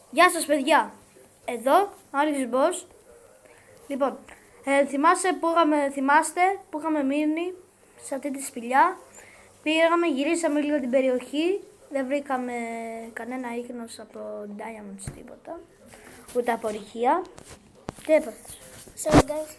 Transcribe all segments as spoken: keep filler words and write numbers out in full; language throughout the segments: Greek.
Γεια σας παιδιά, εδώ Άλεξ Boss. Λοιπόν, ε, θυμάστε που είχαμε, θυμάστε που είχαμε μείνει σε αυτή τη σπηλιά. Πήγαμε, γυρίσαμε λίγο την περιοχή, δεν βρήκαμε κανένα ίχνος από Diamonds, τίποτα, ούτε από ρηχεία. Τι έπαθες? Sorry guys.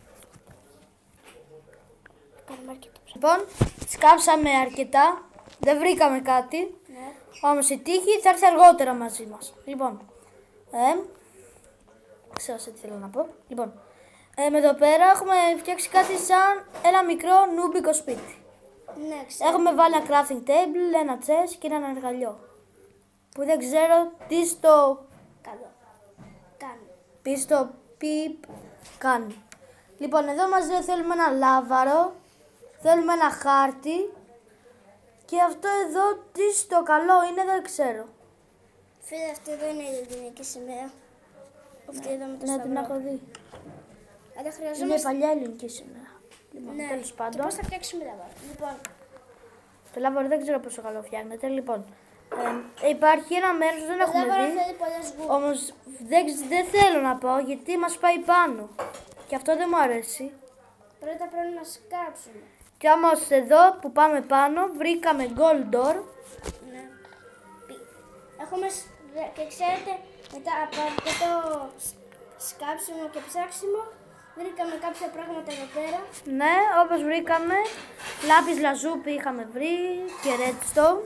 Κάνουμε αρκετά. Λοιπόν, σκάψαμε αρκετά, δεν βρήκαμε κάτι. Ναι. Όμως η τύχη θα έρθει αργότερα μαζί μας. Λοιπόν, ε, ξέρω τι θέλω να πω. Λοιπόν, ε, με εδώ πέρα έχουμε φτιάξει κάτι σαν ένα μικρό νούμπικο σπίτι. Ναι, ξέρω. Έχουμε βάλει ένα crafting table, ένα chest και ένα εργαλειό. Που δεν ξέρω τι στο Καλό. Κάνει. πει στο πιπ κάνει. Λοιπόν, εδώ μας λέει θέλουμε ένα λάβαρο, θέλουμε ένα χάρτη. Και αυτό εδώ τι στο καλό είναι δεν ξέρω. Φίλε, αυτή εδώ είναι η ελληνική σημαία. Αυτή εδώ με το Ναι, την σταυρό. έχω δει. Αλλά Είναι η χρειαζόμαστε... παλιά ελληνική σήμερα. Λοιπόν, Ναι, τέλος και πάντων. πώς θα φτιάξουμε λάβαρο. Λοιπόν, Το λάβαρο δεν ξέρω πόσο καλό φτιάχνεται. Λοιπόν, ε, υπάρχει ένα μέρος που δεν το έχουμε λάβαρο δει. θέλει πολλές γούρες. Όμως δεν, δεν θέλω να πω γιατί μας πάει πάνω. Και αυτό δεν μου αρέσει. Πρώτα πρέπει να σκάψουμε. Και όμως εδώ που πάμε πάνω βρήκαμε gold door. Ναι. Πι- Έχουμε... σ- δε- Και ξέρετε, μετά από αυτό το σ- σκάψιμο και ψάξιμο, βρήκαμε κάποια πράγματα εδώ πέρα. Ναι, όπως βρήκαμε. Λάπης λαζούπι είχαμε βρει και redstone.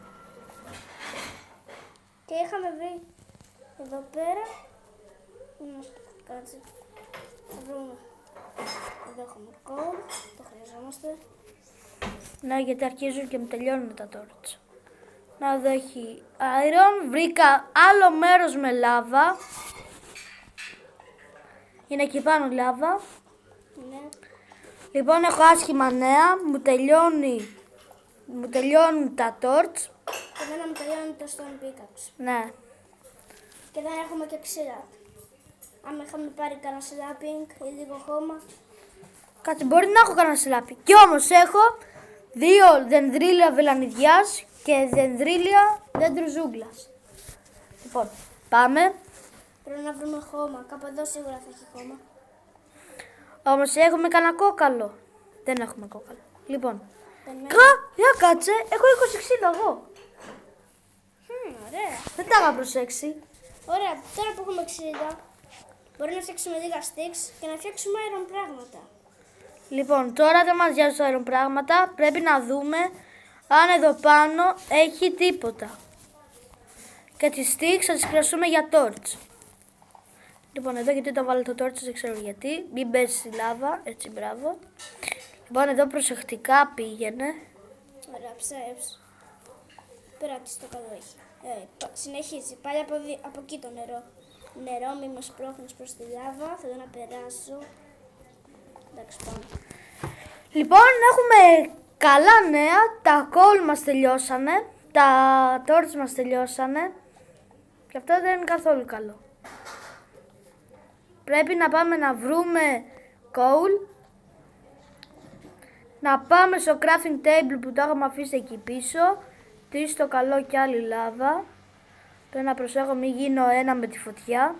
Και είχαμε βρει εδώ πέρα. Να κάτσε. Θα βρούμε. Εδώ έχουμε coal. Το χρειαζόμαστε. Ναι, γιατί αρχίζουν και μου τελειώνουν τα torch. Να εδώ έχει iron. Βρήκα άλλο μέρος με λάβα. Είναι εκεί πάνω λάβα. Ναι. Λοιπόν, έχω άσχημα νέα. Μου τελειώνει. Μου τελειώνουν τα torch. Και εμένα μου τελειώνει το stone pickaxe. Ναι. Και δεν έχουμε και ξύλα. Αν είχαμε πάρει κανένα slapping ή λίγο χώμα. Κάτσε, μπορεί να έχω κανένα σιλάπι. Κι όμως έχω δύο δενδρίλια βελανιδιάς και δενδρίλια δέντρου ζούγκλας. Λοιπόν, πάμε. Πρέπει να βρούμε χώμα. Κάπου εδώ σίγουρα θα έχει χώμα. Όμως έχουμε κανένα κόκαλο. Δεν έχουμε κόκαλο. Λοιπόν, Δεν κα, για κάτσε, έχω είκοσι ξύλα εγώ. Μμμ, ωραία. Δεν τα είχα προσέξει. Ωραία, τώρα που έχουμε ξύλα, μπορεί να φτιάξουμε λίγα sticks και να φτιάξουμε iron πράγματα. Λοιπόν, τώρα δεν μας νοιάζουν iron πράγματα. Πρέπει να δούμε αν εδώ πάνω έχει τίποτα. Και τις sticks θα τις χρειαστούμε για torch. Λοιπόν, εδώ γιατί το βάλω το torch, δεν ξέρω γιατί. Μην πέσει στη λάβα, έτσι μπράβο. Λοιπόν, εδώ προσεκτικά πήγαινε. Ωραία, ψεύς. Πέρατη το καλό έχει. Ε, πα- συνεχίζει. Πάλι από, δι- από εκεί το νερό. Νερό, μη μας πρόχνεις προς τη λάβα. Θέλω να περάσω. Εντάξει, πάμε. Λοιπόν, έχουμε καλά νέα. Τα coal μας τελειώσανε. Τα torch μας τελειώσανε. Και αυτό δεν είναι καθόλου καλό. Πρέπει να πάμε να βρούμε coal. Να πάμε στο crafting table που το έχουμε αφήσει εκεί πίσω. Τι στο καλό και άλλη λάβα. Πρέπει να προσέχω μην γίνω ένα με τη φωτιά.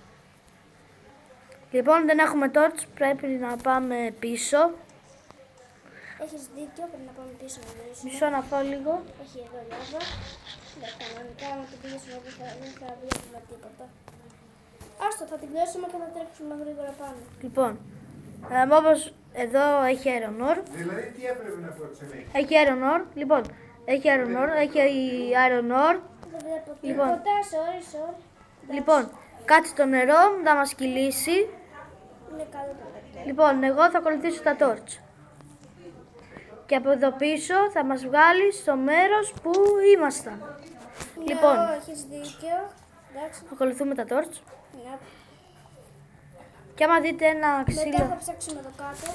Λοιπόν, δεν έχουμε torch. Πρέπει να πάμε πίσω. Έχεις δίκιο, πρέπει να πάμε πίσω να βρήσουμε. Μισό να φάω λίγο. Έχει εδώ λάβα. Ναι, κανονικά να την πηγήσουμε όπου θα, δεν θα βλέπουμε τίποτα. Άστο, θα την κλείσουμε και θα τρέξουμε γρήγορα πάνω. Λοιπόν, ε, όπως εδώ έχει iron ore. Δηλαδή, τι έπρεπε να προξενεί. Έχει iron ore. Λοιπόν, έχει iron ore. Έχει iron ore. Δεν βλέπω Λοιπόν. τίποτα, sorry, sorry. Λοιπόν, κάτσε στο νερό, θα μας κυλήσει. Είναι καλό το λεπτό. Λοιπόν, εγώ θα ακολουθήσω τα torch. Και από εδώ πίσω θα μας βγάλει στο μέρος που ήμασταν. Λοιπόν. Ναι, έχεις δίκιο. Εντάξει. Ακολουθούμε τα torch. Ναι. Και άμα δείτε ένα Μετά θα ξύλο. ψάξουμε εδώ κάτω.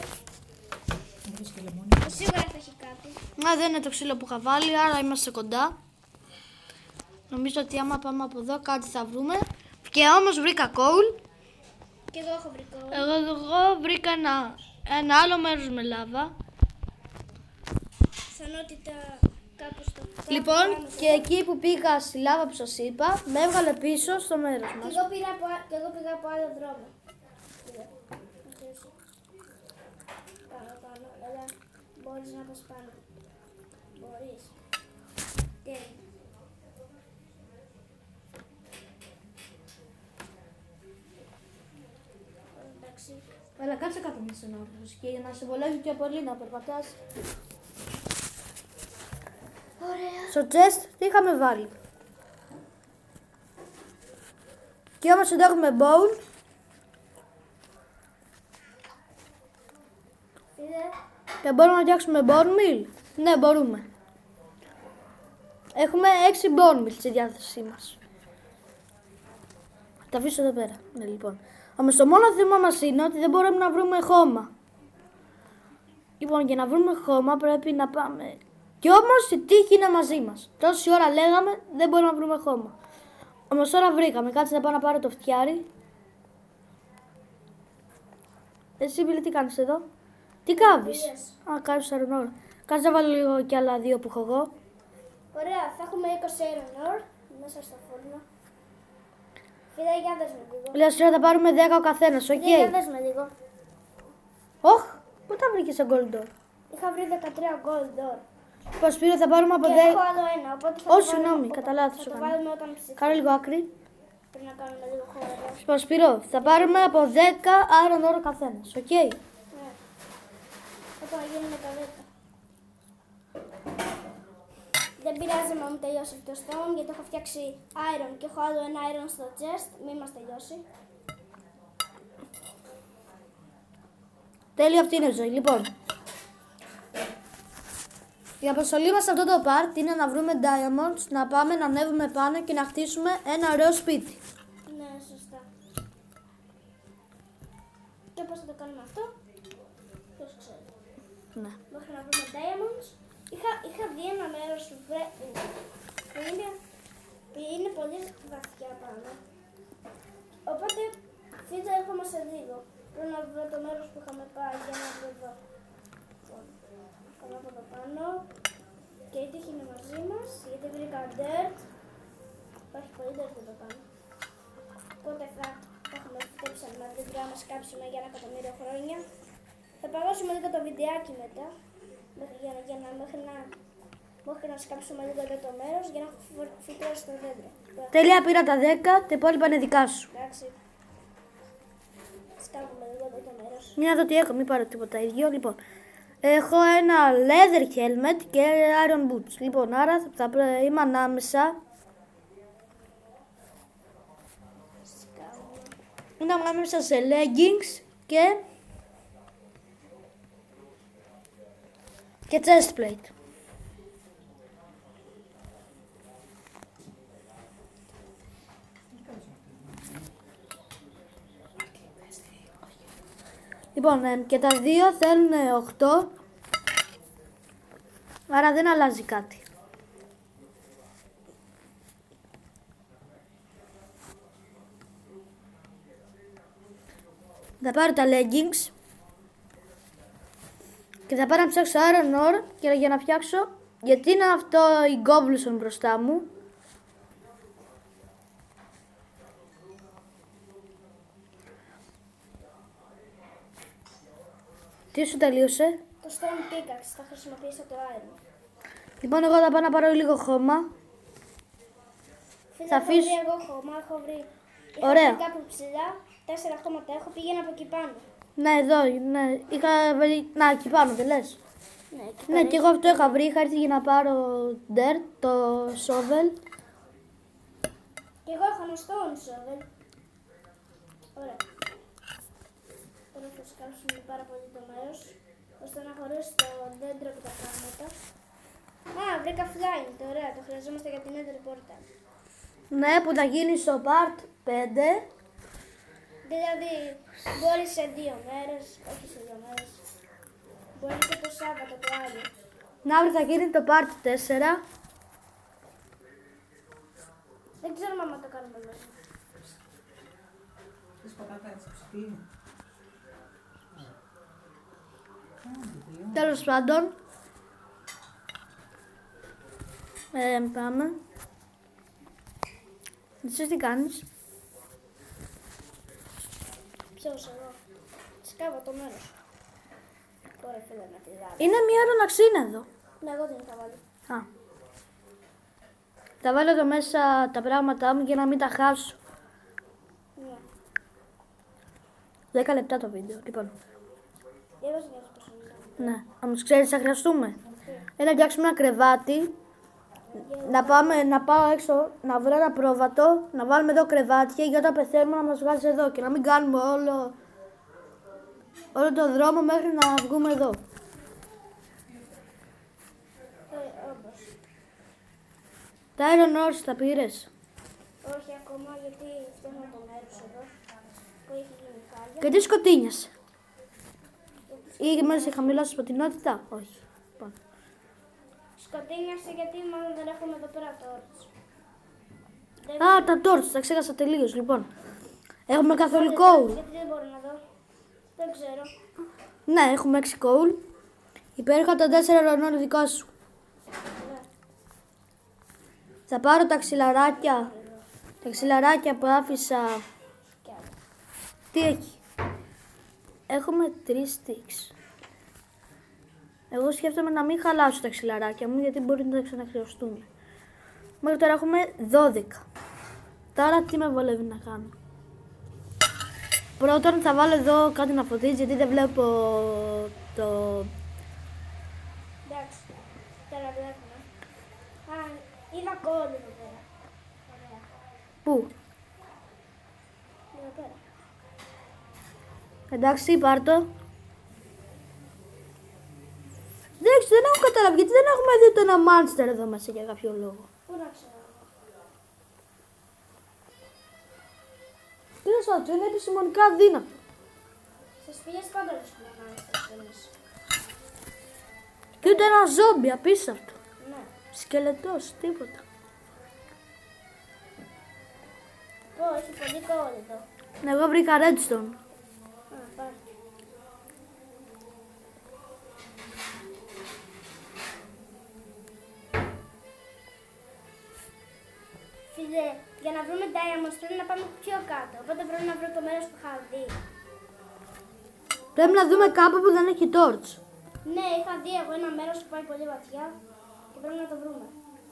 Σίγουρα θα έχει κάτι. Να, δεν είναι το ξύλο που είχα βάλει, άρα είμαστε κοντά. Νομίζω ότι άμα πάμε από εδώ κάτι θα βρούμε. Και όμως βρήκα coal. Και εγώ έχω βρει κόλλο. Εγώ, εγώ βρήκα ένα, ένα άλλο μέρος με λάβα. Πιθανότητα κάπου στο κάτω, Λοιπόν, πάνω και εδώ. εκεί που πήγα στη λάβα που σας είπα, με έβγαλε πίσω στο μέρος Και μας. εγώ πήγα από, α- και εγώ πήγα από άλλο δρόμο. Είδα. Εκεί. Πάνω, πάνω. Έλα, μπορείς να πας πάνω. Μπορείς. Και εντάξει. Αλλά κάτσε κάτω μια στενόρθωση και για να σε βολεύει πιο πολύ να περπατάς. Ωραία. Στο chest τι είχαμε βάλει. Και όμως εδώ έχουμε bowl. Είδε. Και μπορούμε να φτιάξουμε bone meal. Ναι, μπορούμε. Έχουμε έξι bone meal στη διάθεσή μας. Τα αφήσω εδώ πέρα. Ναι, λοιπόν. Όμως το μόνο θέμα μας είναι ότι δεν μπορούμε να βρούμε χώμα. Λοιπόν, για να βρούμε χώμα πρέπει να πάμε. Κι όμως η τύχη είναι μαζί μας. Τόση ώρα λέγαμε δεν μπορούμε να βρούμε χώμα. Όμως τώρα βρήκαμε. Κάτσε να πάω να πάρω το φτιάρι. Εσύ Μπίλη τι κάνεις εδώ. Τι κάβεις. Yes. Α, κάβεις σαρών ώρα. Κάτσε να βάλω λίγο κι άλλα δύο που έχω εγώ. Ωραία, θα έχουμε είκοσι iron ore μέσα στο φούρνο. Φίλε, για δες με λίγο. Λέω σήμερα θα πάρουμε δέκα ο καθένας, οκ. Φίλε, για δες με λίγο. Όχ, πού τα βρήκες σε gold door. Είχα βρει δεκατρία gold ore. Πώς πήρε, θα πάρουμε από Και δέκα. έχω άλλο ένα, οπότε θα Ω, το συγγνώμη, βάλουμε- κατά λάθος Θα το έκανα. βάλουμε όταν ψηφίσουμε. Κάνε λίγο άκρη. Πρέπει να κάνουμε λίγο χώρο. Λοιπόν, Σπύρο, θα πάρουμε από δέκα iron ore ο καθένας, οκ. Ναι. Όταν γίνουμε τα δέκα. Δεν πειράζει να μου τελειώσει αυτό το stone, γιατί έχω φτιάξει iron και έχω άλλο ένα iron στο chest. Μην μας τελειώσει. Τέλειο, αυτή είναι η ζωή. Λοιπόν, η αποστολή μας σε αυτό το part είναι να βρούμε diamonds, να πάμε να ανέβουμε πάνω και να χτίσουμε ένα ωραίο σπίτι. Ναι, σωστά. Και πώς θα το κάνουμε αυτό, ποιος ξέρει. Ναι. Μέχρι να βρούμε diamonds. Είχα, είχα δει ένα μέρος που, βρε, που, είναι, που είναι πολύ βαθιά πάνω. Οπότε φίλε έρχομαι σε λίγο. Πρέπει να βρω το μέρος που είχαμε πάει για να βρω εδώ. Λοιπόν, πάμε από εδώ πάνω. Και η τύχη είναι μαζί μας, γιατί βρήκα dirt. Υπάρχει πολύ dirt εδώ πάνω. Οπότε θα, θα έχουμε φτιάξει να δεν πρέπει να σκάψουμε για ένα εκατομμύριο χρόνια. Θα παγώσουμε λίγο το βιντεάκι μετά. Μέχρι, για, για να, μέχρι, να, μέχρι να σκάψουμε λίγο εδώ το μέρος για να φυτρώσει το δέντρο. Τέλεια, πήρα τα δέκα, τα υπόλοιπα είναι δικά σου. Εντάξει. Σκάβουμε λίγο εδώ το μέρος. Μην να δω τι έχω, μην πάρω τίποτα ίδιο. Λοιπόν, έχω ένα leather helmet και iron boots. Λοιπόν, άρα θα πρέ- είμαι ανάμεσα. Σκάβουμε. Είναι ανάμεσα σε leggings και. και chest plate. Λοιπόν, ε, και τα δύο θέλουν οκτώ, άρα δεν αλλάζει κάτι. Θα πάρω τα leggings και θα πάω να ψάξω iron ore και για να φτιάξω, γιατί είναι αυτό η cobblestone μπροστά μου. Τι σου τελείωσε? Το stone pickaxe θα χρησιμοποιήσω το iron. Λοιπόν, εγώ θα πάω να πάρω λίγο χώμα. Φίλε, Θα έχω αφήσω- βρει εγώ χώμα, έχω βρει. Είχα Ωραία. βρει κάπου ψηλά, τέσσερα χώματα έχω, πήγαινα από εκεί πάνω. Ναι, εδώ, ναι, είχα βρει, να, εκεί πάνω δεν λες. Ναι, εκεί Ναι, πάνω. και εγώ αυτό είχα βρει, είχα έρθει για να πάρω dirt, το shovel. Και εγώ έχω ένα stone shovel. Ωραία. Τώρα θα σκάψουμε πάρα πολύ το μέρος, ώστε να χωρίσει το δέντρο και τα πράγματα. Α, βρήκα flint, ωραία, το χρειαζόμαστε για την nether portal. Ναι, που θα γίνει στο part πέντε. Δηλαδή, μπορεί σε δύο μέρες, όχι σε δύο μέρες. Μπορεί και το Σάββατο το άλλο. Να αύριο θα γίνει το part τέσσερα. Δεν ξέρουμε αν το κάνουμε μέσα. Θες πατάτα έτσι ψηφί. Τέλος πάντων, Ε, πάμε. Εσύ τι κάνεις? Ποιος εγώ. Σκάβω το μέρος. Ωραία φίλε με τη δάλα. Είναι μία ώρα να ξύνει εδώ. Ναι, εγώ την θα βάλω. Α. Θα βάλω εδώ μέσα τα πράγματά μου για να μην τα χάσω. Ναι. Δέκα λεπτά το βίντεο, λοιπόν. Διάβασε μια προσωπικά. Ναι. Όμως ξέρεις τι θα χρειαστούμε. Ένα να φτιάξουμε ένα κρεβάτι. Να, πάμε, να πάω έξω, να βρω ένα πρόβατο, να βάλουμε εδώ κρεβάτια για όταν πεθαίνουμε να μας βγάζει εδώ και να μην κάνουμε όλο, όλο το δρόμο μέχρι να βγούμε εδώ. Ε, όπως. Τα Iron Ores τα πήρες? Όχι ακόμα γιατί φτιάχνω το μέρος εδώ που έχει γίνει χάλια. Γιατί σκοτίνιασε? Ή μέσα σε χαμηλώσει σποτεινότητα? Όχι. Λοιπόν. Σκοτίνιασε γιατί μάλλον δεν έχουμε εδώ πέρα τόρτς. Α, τα torch, τα ξέχασα τελείως. Λοιπόν, έχουμε καθόλου Γιατί coal. δεν μπορώ να δω. Δεν ξέρω. Ναι, έχουμε έξι coal. Υπέροχα τα τέσσερα Iron Ore δικά σου. Ναι. Θα πάρω τα ξυλαράκια. Τα ξυλαράκια που άφησα. Κι άλλο. Τι έχει? Έχουμε τρεις sticks. Εγώ σκέφτομαι να μην χαλάσω τα ξυλαράκια μου γιατί μπορεί να τα ξαναχρειαστούμε. Μέχρι τώρα έχουμε δώδεκα. Τώρα τι με βολεύει να κάνω? Πρώτον θα βάλω εδώ κάτι να φωτίζει γιατί δεν βλέπω το... Εντάξει. Τώρα βλέπουμε. Α, είδα κόλλη εδώ πέρα. Ωραία. Πού? Εδώ πέρα. Εντάξει, πάρ' το. Εντάξει, δεν έχω καταλάβει γιατί δεν έχουμε δει το ένα monster εδώ μέσα για κάποιο λόγο. Πού να ξέρω. Τι να σου πω, είναι επιστημονικά δύνατο. Στις σπηλιές πάντα βρίσκουμε monsters εμείς. Και ούτε ένα ζόμπι απίστευτο. Ναι. Σκελετός, τίποτα. Πω, έχει πολύ κόλλη εδώ. Ναι, εγώ βρήκα redstone. Α, πάρε. Φίλε, για να βρούμε diamonds πρέπει να πάμε πιο κάτω. Οπότε πρέπει να βρω το μέρος που είχα δει. Πρέπει να δούμε κάπου που δεν έχει torch. Ναι, είχα δει εγώ ένα μέρος που πάει πολύ βαθιά και πρέπει να το βρούμε.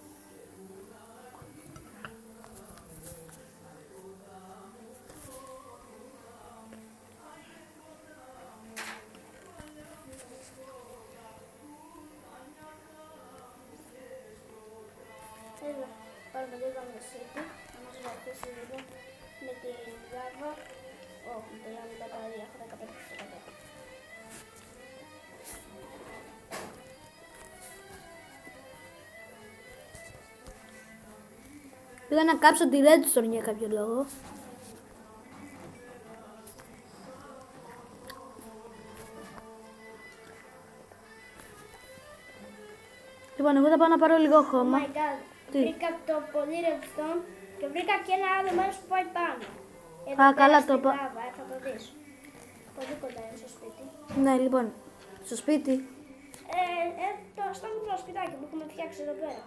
Έλα, πάρουμε λίγο μεσίτη, να μας βοηθήσει λίγο με τη λάβα. Όχι, με το λάβα τα παραλία, έχω δεκαπέντε τοις εκατό. Πήγα να κάψω τη redstone για κάποιο λόγο. Λοιπόν, εγώ θα πάω να πάρω λίγο Oh χώμα. my god, Τι? βρήκα το πολύ redstone και βρήκα και ένα άλλο μέρος που πάει πάνω. Εδώ Α, πέρα καλά, στην το πα- λάβα, ε, θα το δεις. Πολύ κοντά είναι στο σπίτι. Ναι, λοιπόν, στο σπίτι. Ε, ε, το στο μικρό σπιτάκι που έχουμε φτιάξει εδώ πέρα.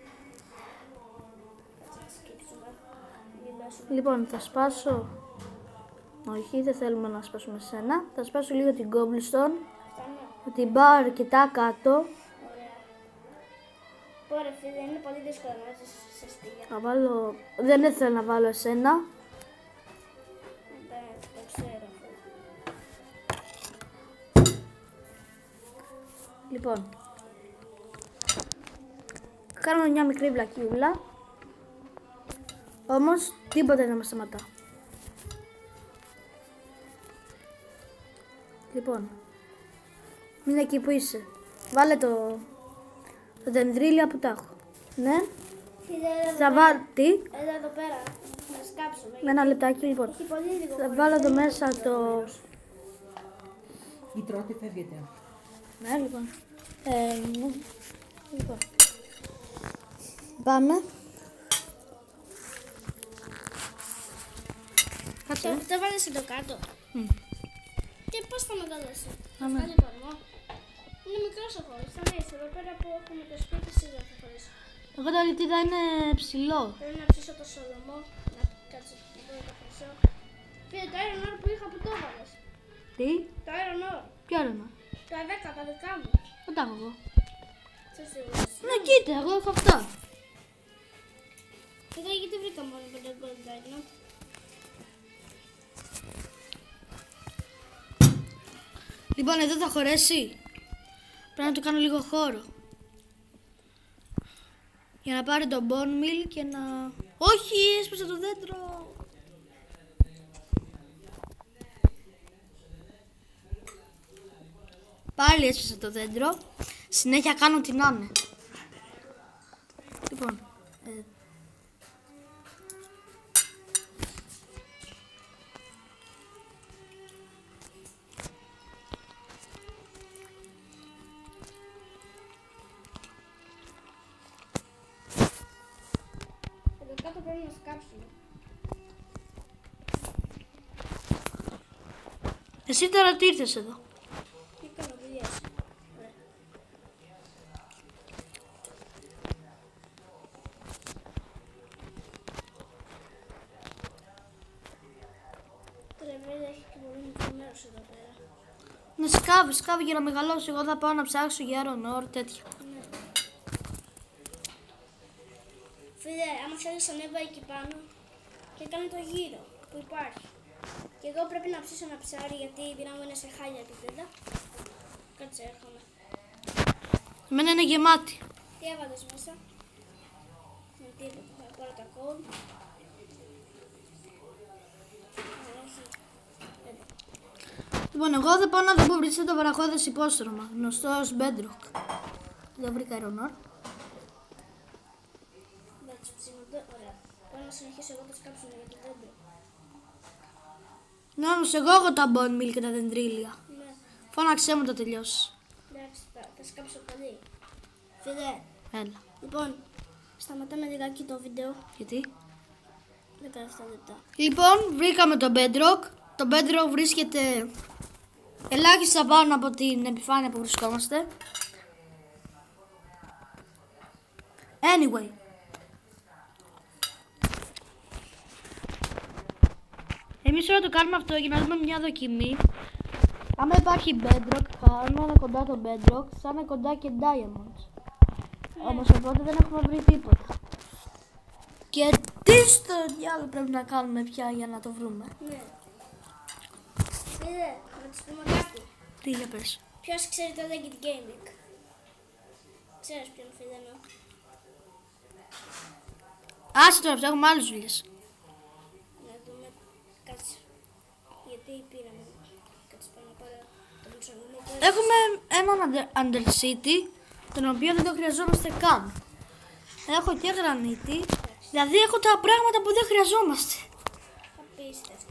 Κάτσε να σκύψουμε. Μην πέσουμε. Λοιπόν, θα σπάσω. Όχι, δεν θέλουμε να σπάσουμε σένα. Θα σπάσω λίγο την cobblestone. Φτάνω. Με την πάω αρκετά κάτω. Ωραία. Ωραία φίλε, είναι πολύ δύσκολο να ζεις σε σπίτια. Θα βάλω... Δεν ήθελα να βάλω εσένα. Δεν το ξέρω. φίλε. Λοιπόν. Κάνουμε μια μικρή βλακιούλα. Όμως, τίποτα δεν μας σταματά. Λοιπόν. Μείνε εκεί που είσαι. Βάλε το... Το δεντρίλια που τα έχω. Ναι. Φίλε, εδώ Θα πέρα. βάλω... Τι? Εδώ, εδώ πέρα. Να σκάψουμε. Με ένα λεπτάκι λοιπόν. Έχει πολύ λίγο. Θα χώρο. βάλω εδώ μέσα το... Ή τρώτε, φεύγετε. Ναι, λοιπόν. Ε, ναι. Λοιπόν. Πάμε. Κάτσε. Το, το βάλεις εδώ κάτω. Μμ. Και πώς θα μεγαλώσει. Θα Αμέ. βγάλει κορμό. Είναι μικρός ο χώρος. Θα είναι εδώ πέρα που έχουμε το σπίτι σίγουρα θα χωρίσει. Εγώ το αλητίδα είναι ψηλό. Πρέπει να ψήσω το σολομό. Να κάτσε να το καθαρίσω. Φίλε, το Iron Ore που είχα που το έβαλες. Τι? Το Iron Ore. Ποιο ρέμα? Τα δέκα, τα δικά μου. Δεν τα έχω εγώ. Σε σίγουρος. Ναι, κοίτα, εγώ έχω αυτά. Κοίτα γιατί βρήκα μόνο πέντε gold diamond. Λοιπόν, εδώ θα χωρέσει. Πρέπει να του κάνω λίγο χώρο. Για να πάρει το bone meal και να... Όχι, έσπασε το δέντρο. Πάλι έσπασε το δέντρο. Συνέχεια κάνω τι να είναι. Λοιπόν, ε, Εδώ κάτω πρέπει να σκάψουμε. εσύ τώρα τι ήρθες εδώ? Τι κάνω δουλειές. Ωραία. Τώρα βέβαια έχει και πολύ μικρό μέρος εδώ πέρα. Να σκάβει, σκάβει για να μεγαλώσει. Εγώ θα πάω να ψάξω για Iron Ore, τέτοια. Ναι. Φίλε, άμα θέλεις ανέβα εκεί πάνω και κάνε το γύρο που υπάρχει. Και εγώ πρέπει να ψήσω ένα ψάρι γιατί η πείρα μου είναι σε χάλια επίπεδα. Κάτσε, έρχομαι. Εμένα είναι γεμάτη. Τι έβαλες μέσα? Με τίποτα, θα πάρω τα κόντ. Λοιπόν, εγώ θα πάω να δω που βρίσκεται το βραχώδες υπόστρωμα, γνωστό ως Bedrock. Εδώ βρήκα Iron Ore. Εντάξει, ψήνονται, ωραία. Πάω να συνεχίσω εγώ το σκάψιμο για το δέντρο. Ναι, όμως εγώ έχω τα bone meal και τα δεντρίλια. Ναι, Φώναξέ μου το τελειώσει. εντάξει, θα, θα σκάψω πολύ. Φίλε, Έλα. λοιπόν, σταματάμε λιγάκι το βίντεο. Γιατί? δεκαεπτά λεπτά. Λοιπόν, βρήκαμε το Bedrock. Το Bedrock βρίσκεται ελάχιστα πάνω από την επιφάνεια που βρισκόμαστε. Anyway. Εμείς τώρα το κάνουμε αυτό για να δούμε μια δοκιμή. Άμα υπάρχει Bedrock, θα είναι κοντά το Bedrock, θα είναι κοντά και Diamonds. Όμως οπότε δεν έχουμε βρει τίποτα. Και τι στο διάλογο πρέπει να κάνουμε πια για να το βρούμε? Ναι. Φίλε, να τους πούμε κάτι. Τι για πες? Ποιος ξέρει το Legit Gaming? Ξέρεις ποιον φίλε εννοώ? Άσε τώρα, αυτά έχουμε άλλες δουλειές. Να δούμε, κάτσε. Γιατί πήραμε. Κάτσε πάνω να πάρω το μισολομό. Έχουμε έναν under- Undercity, τον οποίο δεν το χρειαζόμαστε καν. Έχω και γρανίτη, δηλαδή έχω τα πράγματα που δεν χρειαζόμαστε. Απίστευτο.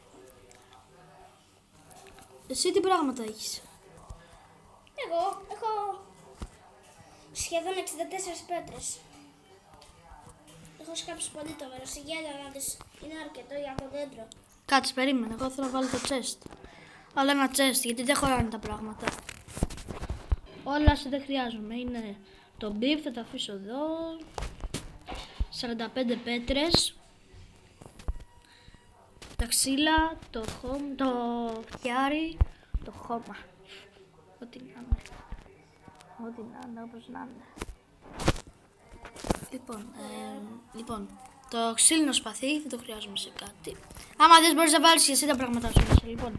Εσύ τι πράγματα έχεις? Εγώ έχω σχεδόν εξήντα τέσσερις πέτρες. Έχω σκάψει πολύ το μέρος. Η γέλα να δεις είναι αρκετό για το δέντρο. Κάτσε, περίμενε, εγώ θέλω να βάλω το chest. Αλλά ένα chest, γιατί δεν χωράνε τα πράγματα. Όλα όσα δεν χρειάζομαι είναι το beef, θα το αφήσω εδώ. σαράντα πέντε πέτρες. Τα ξύλα, το χώμα, το φτιάρι, το χώμα. Ό,τι να είναι. Ό,τι να είναι, όπως να είναι. Λοιπόν, ε, λοιπόν, το ξύλινο σπαθί δεν το χρειάζομαι σε κάτι. Άμα δεν μπορείς να βάλεις και εσύ τα πράγματά σου μέσα, λοιπόν.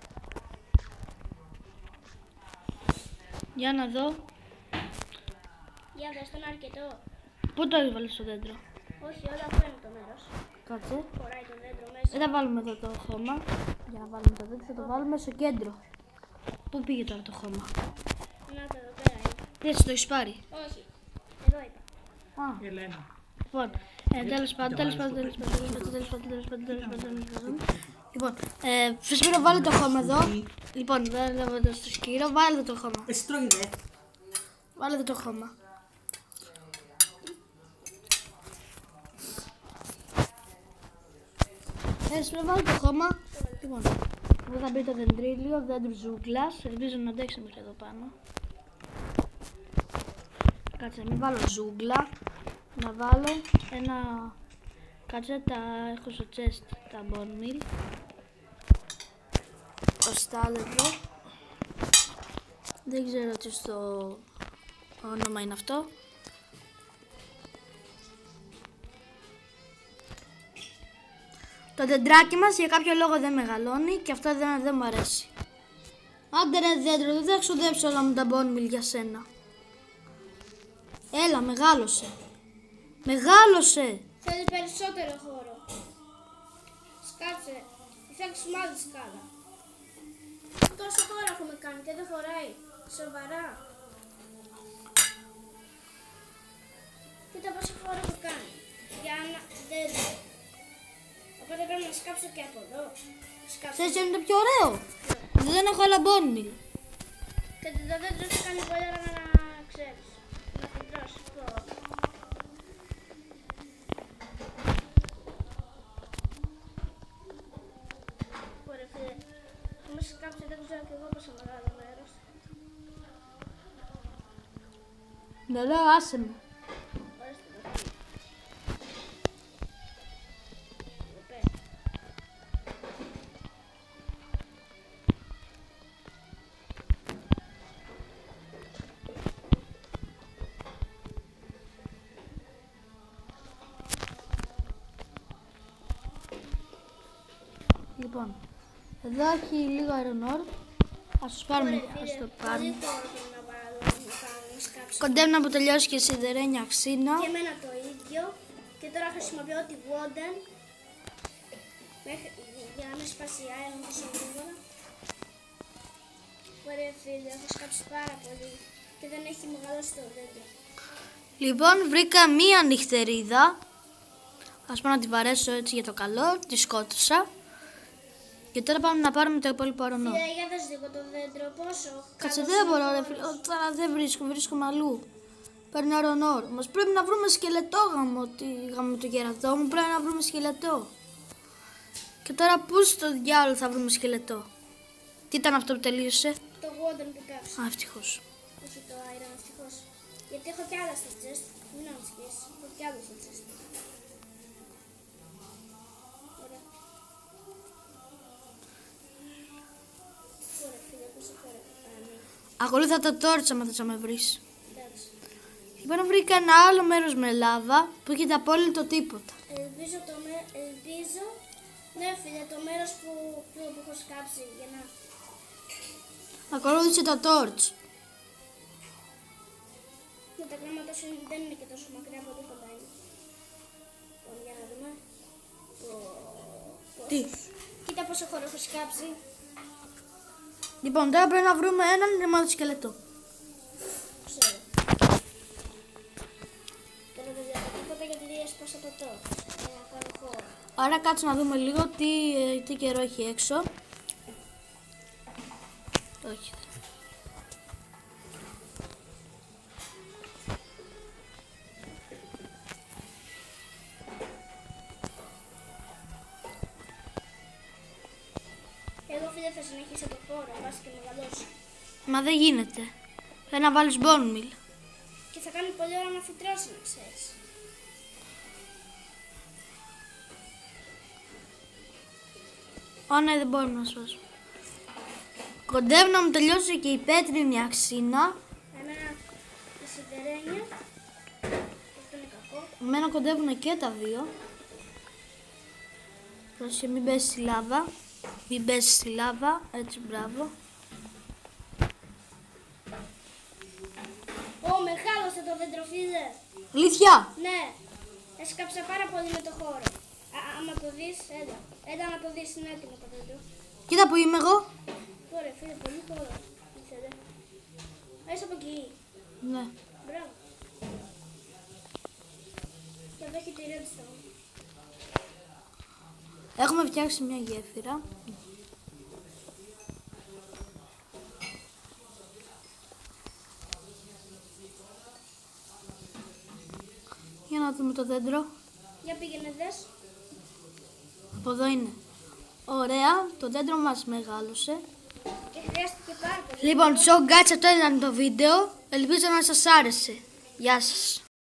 Για να δω. Για δες τον αρκετό. Πού το έχεις βάλει στο δέντρο? Όχι, όλα αυτό είναι το μέρος. Κάτσε. Χωράει το δέντρο μέσα. Δεν θα βάλουμε εδώ το χώμα. Για να βάλουμε το δέντρο, θα το βάλουμε στο κέντρο. Πού πήγε τώρα το χώμα? Να το εδώ πέρα είναι. Δεν το έχεις πάρει? Όχι, εδώ είπα. Α, Ελένα. λοιπόν, ε, τέλος πάντων, τέλος πάντων, τέλος πάντων, τέλος πάντων, τέλος πάντων, τέλος πάντων, τέλος πάντων, τέλος πάντων. Λοιπόν, ε, Φεσπίρο, βάλε το χώμα εδώ. Λοιπόν, βάλε το στο σκύρο, βάλε το χώμα. Εσύ τρώγει δε. Βάλε το χώμα. Φεσπίρο, βάλε το χώμα. Λοιπόν, εδώ θα μπει το δεντρίλιο, δέντρο ζούγκλας. Ελπίζω να αντέξει μέχρι εδώ πάνω. Κάτσε, μην βάλω ζούγκλα. να βάλω ένα... Κάτσε, τα έχω στο chest, τα bone meal. Οστά εδώ. Δεν ξέρω τι στο όνομα είναι αυτό. Το δεντράκι μας για κάποιο λόγο δεν μεγαλώνει και αυτό δεν, δεν μου αρέσει. Άντε ρε δέντρο, δεν θα ξοδέψω όλα μου τα bone meal για σένα. Έλα, μεγάλωσε. Μεγάλωσε. Θέλει περισσότερο χώρο. Σκάψε. Φτιάξουμε άλλη σκάλα. Τόσο χώρο έχουμε κάνει και δεν χωράει. Σοβαρά. Κοίτα πόσο χώρο έχω κάνει. Για να δέντρο. Οπότε πρέπει να σκάψω και από εδώ. Ξέρεις ποιο είναι το πιο ωραίο? Δεν έχω άλλα bone meal. Και το δέντρο σου κάνει πολύ ώρα να ξέρεις. Να φυτρώσεις. Ωραία φίλε. Έχουμε σκάψει, δεν ξέρω και εγώ πόσο μεγάλο μέρος. Ναι, λέω άσε με. Λοιπόν, εδώ έχει λίγο iron ore. Ας το πάρουμε, ας το πάρουμε. Κοντεύει να τελειώσει και η σιδερένια αξίνα. Και εμένα το ίδιο. Και τώρα χρησιμοποιώ τη wooden για να μην σπάσει η iron τόσο γρήγορα. Ωραία φίλε, έχω σκάψει πάρα πολύ και δεν έχει μεγαλώσει το δέντρο. Λοιπόν, βρήκα μία νυχτερίδα. Ας πάω να τη βαρέσω έτσι για το καλό. Τη σκότωσα. Και τώρα πάμε να πάρουμε το υπόλοιπο αρωνό. Φίλε, για δες λίγο το δέντρο, πόσο. Κάτσε, δεν μπορώ ρε φίλε, τώρα δεν βρίσκω, βρίσκω αλλού. Παίρνει αρωνό. Μας πρέπει να βρούμε σκελετό γάμο, τι γάμο το κερατό μου, πρέπει να βρούμε σκελετό. Και τώρα πού στο διάλογο θα βρούμε σκελετό? Τι ήταν αυτό που τελείωσε? Το wooden που κάψα. Α, ευτυχώς. Όχι το iron, ευτυχώς. Γιατί έχω κι άλλα στο chest, μην ανησυχείς, έχω κι άλλα στο chest. Ωραία. Ωραία φίλε, πόσο χώρα έχω κάνει. Ακολούθα το τόρτσα άμα θες να με βρεις. Εντάξει. Λοιπόν, βρήκα ένα άλλο μέρος με λάβα που είχε απόλυτο τίποτα. Ελπίζω το με... ελπίζω... Ναι φίλε, το μέρος που, που, που έχω σκάψει για να... Ακολούθησε το τόρτς. Με τα γράμματα σου δεν είναι και τόσο μακριά από τίποτα είναι. Λοιπόν, για να δούμε. Τι? Κοίτα πόσο χώρο έχω σκάψει. Λοιπόν, τώρα πρέπει να βρούμε έναν ρημάδι σκελετό. Ξέρω. Τώρα δεν βλέπω τίποτα γιατί διέσπασα το τόρτς. Για να κάνω χώρο. Άρα κάτσε να δούμε λίγο τι, τι καιρό έχει έξω. Όχι. Εγώ φίλε θα συνεχίσω το χώρο, βάσει και μεγαλώσει. Μα δεν γίνεται. Πρέπει να βάλεις bone meal. Και θα κάνει πολύ ώρα να φυτρώσει, να ξέρεις. Ω ναι, δεν μπορώ να σώσω. Κοντεύει να μου τελειώσει και η πέτρινη αξίνα. Εμένα η σιδερένια. Αυτό είναι κακό. Εμένα κοντεύουν και τα δύο. Πρόσεχε, μην πέσει στη λάβα. Μην πέσει στη λάβα. Έτσι, μπράβο. Ω, μεγάλωσε το δέντρο, φίλε. Αλήθεια! Ναι, έσκαψα πάρα πολύ με το χώρο. Α, άμα το δεις, έλα. Έλα να το δεις, είναι έτοιμο το δέντρο. Κοίτα που είμαι εγώ. Ωραία, φίλε, πολύ χώρο. Ήθελε. Άσε από εκεί. Ναι. Μπράβο. Και εδώ έχει τη redstone. Έχουμε φτιάξει μια γέφυρα. Για να δούμε το δέντρο. Για πήγαινε δες. Από εδώ είναι. Ωραία, το δέντρο μας μεγάλωσε. Και χρειάστηκε πάρα πολύ. Λοιπόν, so guys, αυτό ήταν το βίντεο. Ελπίζω να σας άρεσε. Γεια σας.